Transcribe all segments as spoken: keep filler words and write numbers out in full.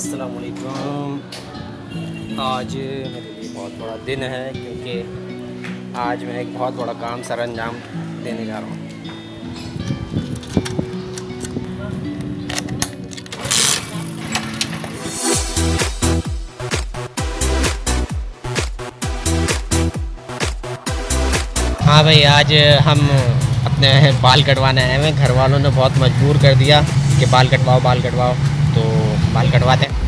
अस्सलाम वालेकुम। आज मेरे लिए बहुत बड़ा दिन है क्योंकि आज मैं एक बहुत बड़ा काम सर अंजाम देने जा रहा हूँ। हाँ भाई, आज हम अपने बाल कटवाने आए हैं। घर वालों ने बहुत मजबूर कर दिया कि बाल कटवाओ बाल कटवाओ, तो बाल कटवाते हैं।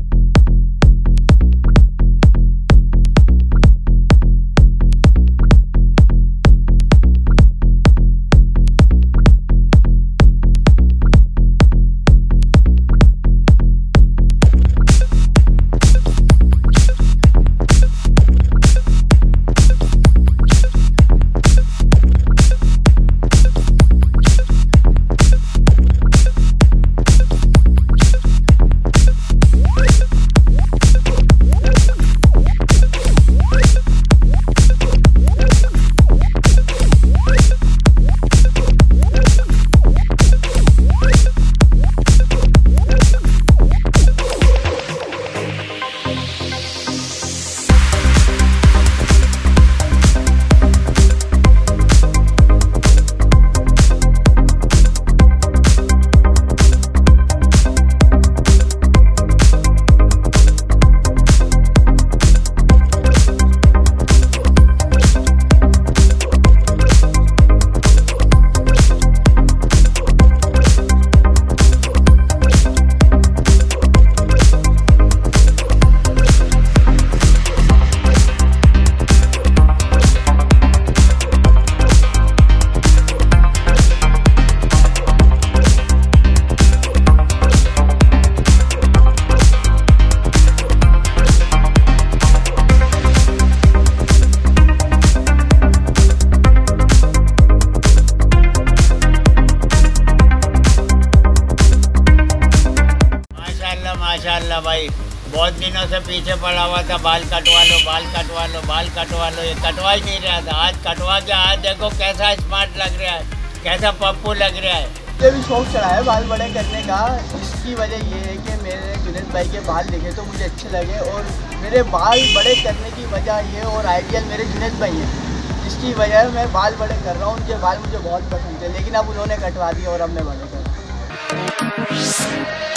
माशाल्लाह भाई, बहुत दिनों से पीछे पड़ा हुआ था, बाल कटवा लो बाल कटवा लो बाल कटवा लो, ये कटवा ही नहीं रहा था। आज कटवा के आज देखो कैसा स्मार्ट लग रहा है, कैसा पप्पू लग रहा है। मुझे भी शौक चढ़ा है बाल बड़े करने का। इसकी वजह ये है कि मेरे जुनैद भाई के बाल देखे तो मुझे अच्छे लगे, और मेरे बाल बड़े करने की वजह ये और आइडियल मेरे जुनैद भाई हैं, जिसकी वजह मैं बाल बड़े कर रहा हूँ। उनके बाल मुझे बहुत पसंद थे, लेकिन अब उन्होंने कटवा दिए और अब मैं बड़े कर रहा हूँ।